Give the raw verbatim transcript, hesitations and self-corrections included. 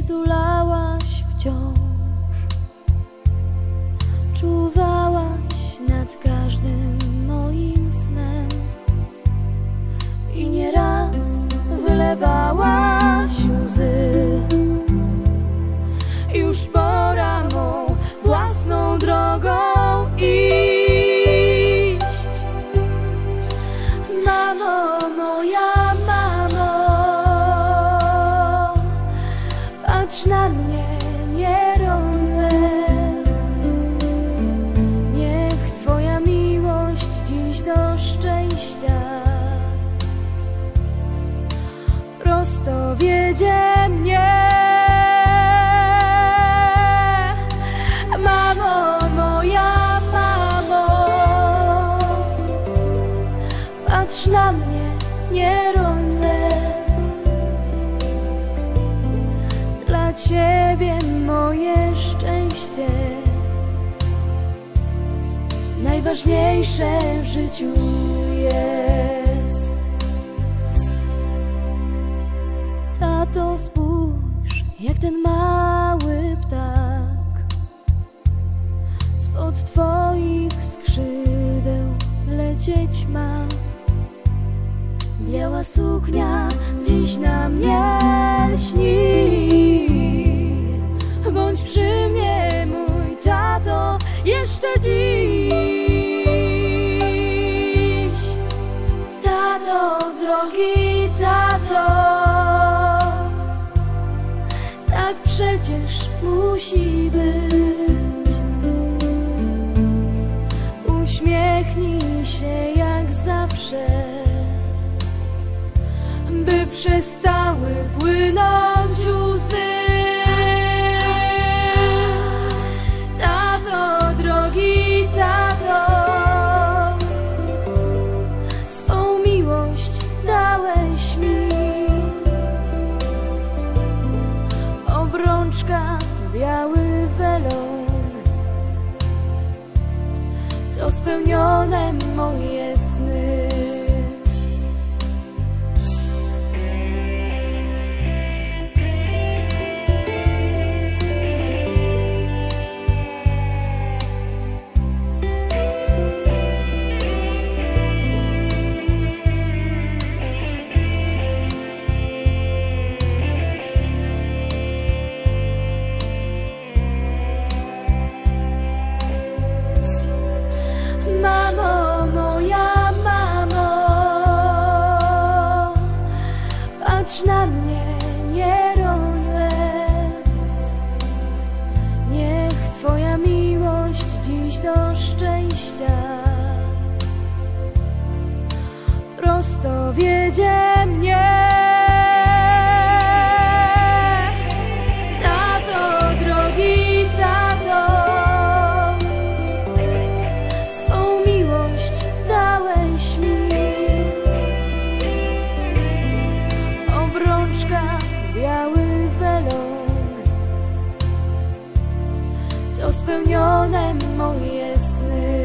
przytulałaś wciąż, czuwałaś nad każdym moim snem i nieraz wylewałaś łzy. Już pora mą własną drogą iść. Mamo, moja mamo, patrz na mnie, nie roń łez. Niech Twoja miłość dziś do szczęścia prosto wiedzie mnie. Mamo, moja mamo, patrz na mnie, nie roń łez. Dla Ciebie moje szczęście najważniejsze w życiu jest. Tato, spójrz, jak ten mały ptak spod Twoich skrzydeł lecieć ma. Biała suknia dziś na mnie lśni. Bądź przy mnie, mój tato, jeszcze dziś. Tato, drogi tato, tak przecież musi być. Uśmiechnij się jak zawsze, by przestały płynąć łzy. Tato, drogi tato, swą miłość dałeś mi. Obrączka, biały welon, to spełnione moje sny. Mamo, moja mamo, patrz na mnie, nie roń łez. Niech Twoja miłość dziś do szczęścia prosto wiedzie mnie. Tato, drogi tato, biały welon, to spełnione moje sny.